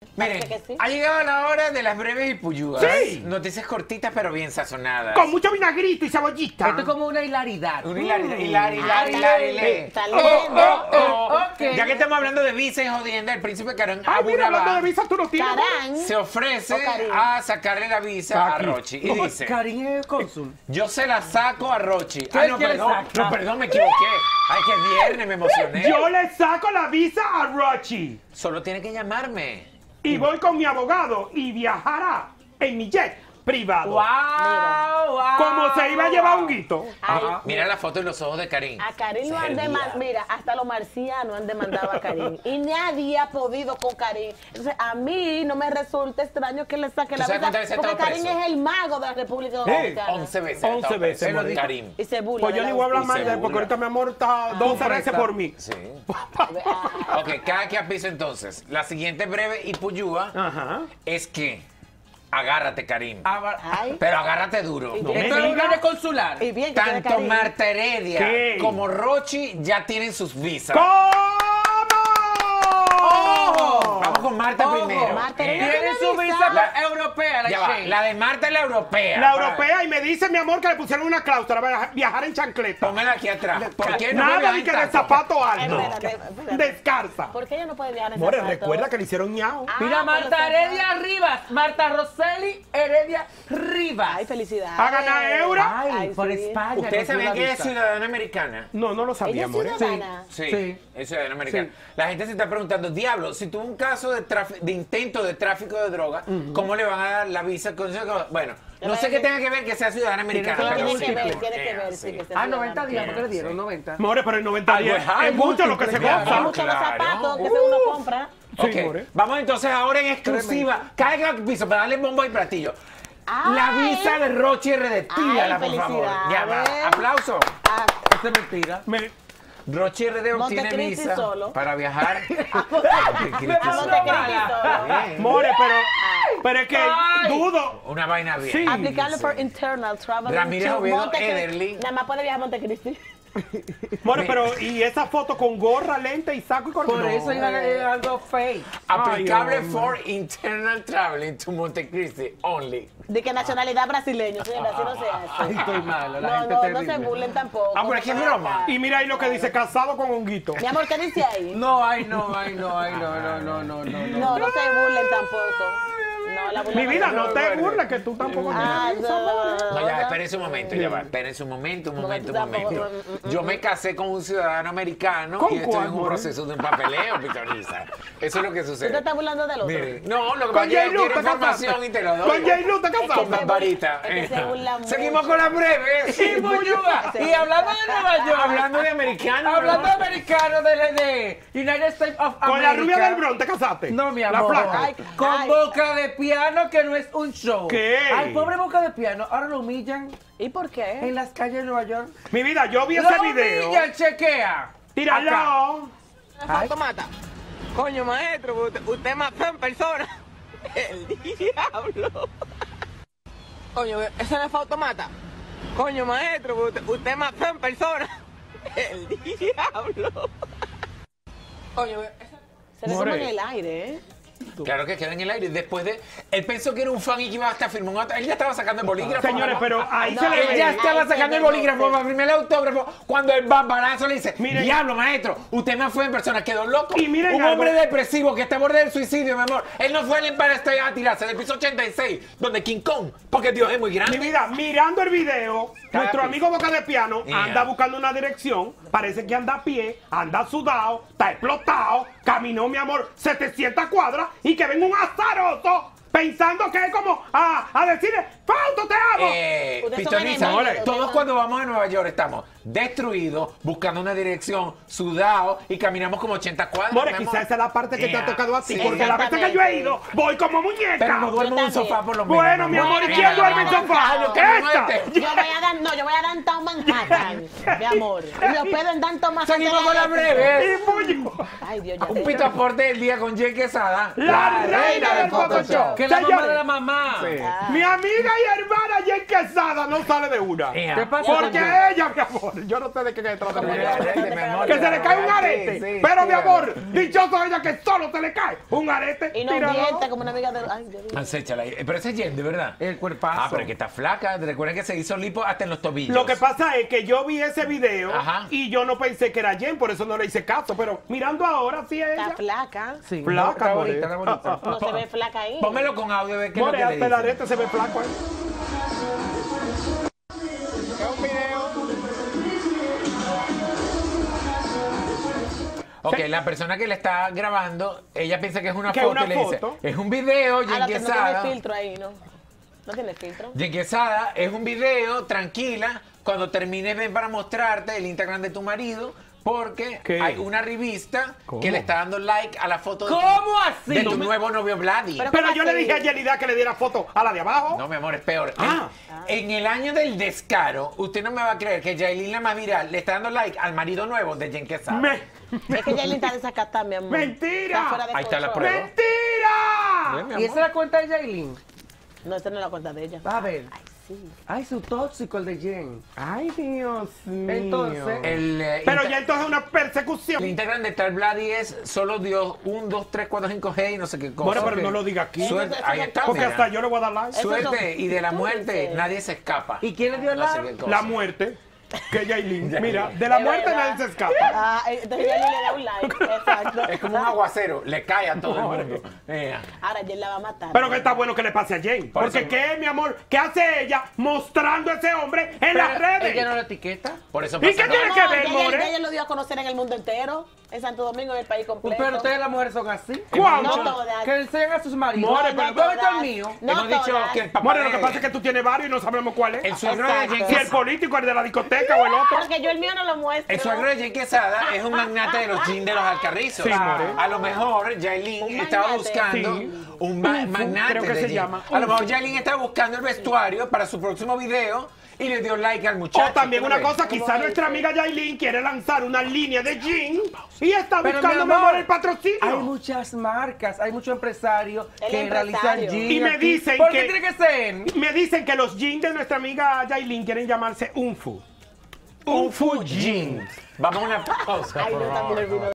Miren, Parece que sí. ha llegado la hora de las breves y puyúas. Sí. Noticias cortitas pero bien sazonadas. Con mucho vinagrito y cebollita. Esto es como una hilaridad. Un hilar. Está lindo. Ok. Ya que estamos hablando de visa y jodienda, el príncipe Karim Ay, mira, hablando de Abdullah visa, tú no tienes. Carán. se ofrece O Karim. a sacarle la visa a Aquí. Rochi. Y dice, Karim es cónsul. yo se la saco a Rochi. ¿Qué Ay, no, quiere perdón, sacar? no, perdón, me equivoqué. Ay, que es viernes, me emocioné. Yo le saco la visa a Rochi. Solo tiene que llamarme. Y voy con mi abogado y viajará en mi jet privado. ¡Wow! Como se iba a llevar un guito. Ay, Mira la foto y los ojos de Karim. a Karim lo Ese es han el demandado. día. Mira, hasta los marcianos han demandado a Karim. Y nadie ha podido con Karim. Entonces, a mí no me resulta extraño que le saque ¿Tú la sabes visa. cuántas veces ha Porque estado Karim preso? es el mago de la República Dominicana. 11 veces. 11 ha estado veces, preso, Mónica. Karim. Y se burla. Pues yo de ni la voy a hablar justicia. más de él, porque ahorita mi amor está 12 veces por mí. Sí. Ah, Ok, cada que piso entonces. La siguiente breve y puyúa Ajá. es que agárrate, Karim. Ay. Pero agárrate duro. Y No bien, me Esto es diga. una de consular. y bien que tiene Tanto Karim. Marta Heredia ¿Qué? como Rochi ya tienen sus visas. ¿Cómo? Vamos con Marta Ojo, primero. Marta Heredia Tiene tiene su visa. visa europea, la Ya va, Shane. la de Marta es la europea. La para- europea y me dice mi amor que le pusieron una cláusula para viajar en chancleta. Póngala aquí atrás. ¿Por qué no Nada puede ni que viajar de en taco? zapato alto. Espérate. Descalza. ¿Por qué ella no puede viajar en More, zapatos? recuerda que le hicieron ñao. Ah, Mira, por Marta los Heredia Rivas. Marta Roseli Heredia Rivas. Ay, felicidades. ¿A ganar euros? Ay, por sí. España. ¿Ustedes consiguió sabían la que ella es visa. ciudadana americana? No, no lo Ella sabía, es more. ciudadana. Sí, Sí. es ciudadana americana. Sí. La gente se está preguntando, diablo, si tuvo un caso de intento de tráfico de droga, ¿cómo le van a dar la visa? Bueno, no sé qué tenga que ver que sea ciudadana americana. toda la pero Tiene sí. que ver, tiene que ver. Sí. Sí, que sea Ah, ciudadana. 90 días, porque le dieron Sí. 90. More, pero en 90 días Algo es es mucho lo que se múltiple, Hay goza. muchos Claro. zapatos que uno compra. Ok, Sí, more. vamos entonces ahora en exclusiva. Cada que piso para darle bombo y platillo. La Ay. visa de Rochi RD, tírala, por favor. Ya va. felicidades. Aplauso. Ah, Esto es mentira. Rochi RD obtiene Montecristi visa solo. para viajar. a Montecristi solo. More, pero es que Ay. dudo. Una vaina bien. Sí. Aplicable por internal travel. Ramírez to Oviedo Montecristi. Ederly. Nada más puede viajar a Montecristi. More, pero y esa foto con gorra, lente y saco y corbata. Por eso es algo fake. Aplicable Ay, hombre. for internal traveling to Montecristi only. De que nacionalidad brasileña, señora, así no se hace. Ay, estoy malo. La No, gente no, terrible. no se burlen tampoco. Ah, pero es que es broma. Y mira ahí lo que dice, casado con honguito. Mi amor, ¿qué dice ahí? No, ay, no, ay, no, ay, no, no, no, no, no. No, no se burlen tampoco. No, la burla Mi vida, no no te burles que tú tampoco Ah, tienes visa, more. No, ya, espérense un momento, ya va. Espérense un momento, un momento, un momento. Yo me casé con un ciudadano americano ¿Con y estoy cuál, en un more? proceso de un papeleo, Pitonisa. Eso es lo que ¿Tú te sucede. estás burlando del otro? Miren, no, lo que Con pasa es que J-Lo quiero te información casaste. y te lo doy. Con J-Lo te casaste. Con Barbarita. Es que se burla mucho. Seguimos con las breves. Y Buyuga. Y hablando de Nueva York. Hablando de americanos. Hablando de ¿no? americanos de United States of America. Con la rubia del Bronx te casaste. No, mi La amor. flaca. Ay, Con ay. boca de piano que no es un show. ¿Qué? Ay, pobre boca de piano. Ahora lo humillan ¿Y por qué? en las calles de Nueva York. Mi vida, yo vi Lo ese video. humillan, chequea. Tíralo. Ay. Mata. Coño, maestro, usted mató en persona. El diablo. Coño, ese no es automata. Coño, maestro, usted mató en persona. El diablo. Coño, Se le More. toma en el aire, ¿eh? Claro que queda en el aire. Después de. Él pensó que era un fan y que iba hasta firmar un autógrafo. Él ya estaba sacando el bolígrafo. Señores, pero ahí No, se le Él ve. ya Ay, estaba se sacando ve, el bolígrafo no sé. para firmar el autógrafo cuando el bambarazo le dice, Miren. diablo, maestro, usted me fue en persona, quedó loco. Y miren un algo. hombre depresivo que está a borde del suicidio, mi amor. Él no fue al Empire State a tirarse del piso 86, donde King Kong, porque Dios es muy Mi grande. vida, mirando el video, nuestro amigo Boca de Piano Yeah. anda buscando una dirección, parece que anda a pie, anda sudado, está explotado, caminó, mi amor, 700 cuadras y que venga un azaroso pensando que es como a decirle, Fausto, te amo. Ustedes son Pitoniza, enemigos, todos ustedes cuando vamos a Nueva York estamos destruidos, buscando una dirección, sudados y caminamos como 80 cuadras. More, mi amor. quizás esa es la parte que te ha Yeah. tocado a ti, Sí. porque la vez que yo he ido, voy como muñeca. Pero no duermo en un Yo sofá también. por lo menos. Bueno, mi amor, ¿y quién duerme en sofá? Ay, lo que ¿Esta? me muerte. Yo voy a dar, no, yo voy a dar Downtown Manhattan, mi amor. Y lo pedo en Downtown Manhattan. Seguimos con la breve. Y pollo. Ay, Dios, ya Un sé. pito aporte del día con Jay Quesada. La reina reina del Photoshop. Que la mamá Señores, de la mamá. mi amiga y hermana Jen Quesada no sale de una. ¿Qué pasa con Porque Jen? ella, mi amor, yo no sé de qué se trata. Mi amor, Que se le cae un arete. sí, Pero sí, mi amor, dichoso ella que solo se le cae un arete. Y no Tíralo. miente como una amiga de... Ay, Dios mío. Acéchala ahí. Pero ese es Jen, de verdad. El cuerpazo. Ah, pero es que está flaca. Recuerden que se hizo lipo hasta en los tobillos. Lo que pasa es que yo vi ese video Ajá. y yo no pensé que era Jen, por eso no le hice caso. Pero mirando ahora sí es Está ella. flaca. Sí, Flaca, está more. bonita, está bonita. No se ve flaca ahí. Pónmelo con audio a ver qué es lo More, que le hasta el dice. arete se ve flaco ahí. Ok, la persona que le está grabando, ella piensa que es una ¿Que foto una y le dice, foto? es un video, Jen Ahora que no tiene Quesada. filtro ahí, ¿no? No tiene filtro. Jen Quesada, es un video, tranquila, cuando termines ven para mostrarte el Instagram de tu marido, porque ¿Qué? hay una revista ¿Cómo? que le está dando like a la foto de ¿Cómo así? de tu nuevo novio Vladi. Pero yo le así? dije a Yelida que le diera foto a la de abajo. No, mi amor, es peor. Ah. En el año del descaro, usted no me va a creer que Yailin, la más viral, le está dando like al marido nuevo de Jen Quesada. Es que Yailin está desacatada, mi amor. ¡Mentira! Está fuera de Ahí está la control. prueba. ¡Mentira! ¿Y esa es la cuenta de Yailin? No, esta no es la cuenta de ella. A ver. Sí. Ay, su tóxico el de Jen. Ay, Dios mío. Entonces, Pero ya entonces es una persecución. el Instagram de tal Vladi es solo Dios 1, 2, 3, 4, 5G y no sé qué cosa. Bueno, pero no lo diga aquí. Suerte, ahí está, Porque mira. hasta yo le voy a dar like. Eso Suerte son- y de la tú muerte dices. nadie se escapa. ¿y quién le dio No sé la? qué cosa. La muerte. Que Yailin. Mira, de la Es muerte verdad. nadie se escapa. Ah, entonces Yailin le da un like. Exacto. Es como un aguacero, le cae a todo el mundo. Mira. Ahora Jen la va a matar. Pero que está bueno que le pase a Jen. Por Porque eso- ¿qué, mi amor? ¿Qué hace ella mostrando a ese hombre en las redes? ¿Ella no la etiqueta? Por eso ¿Y qué pasa. tiene No, que ya ver, ella- more? ya ella lo dio a conocer en el mundo entero. En Santo Domingo, en el país completo. Pero ustedes las mujeres son así. ¿Cuándo? No todas. Que enseñan a sus maridos. More, No, pero ¿dónde está el todas. mío? No Hemos dicho todas. que el papá More, lo que de- pasa es que tú tienes varios y no sabemos cuál es. el suegro de Jen Exacto. Si el Quesada, político, el de la discoteca o el otro. Porque yo el mío no lo muestro. el suegro de Jen Quesada es un magnate de los jeans de los Alcarrizos. Sí, more. A lo mejor Yailin Un estaba magnate. buscando Sí. un Unfu, magnate creo que de se jeans. llama. A lo mejor Unfu. Yailin estaba buscando el vestuario para su próximo video y le dio like al muchacho. O también ¿Tú lo una ves? cosa, quizá nuestra amiga Yailin quiere lanzar una línea de jean y está Pero, buscando, mi mi amor, amor, el patrocinio. Hay muchas marcas, hay muchos empresarios El que realizan empresario. jeans. Y me aquí. dicen ¿Por que- qué tiene que ser? Me dicen que los jeans de nuestra amiga Yailin quieren llamarse Unfu. Unfu Jeans. Vamos a una pausa, Ay, por no, favor. también el vino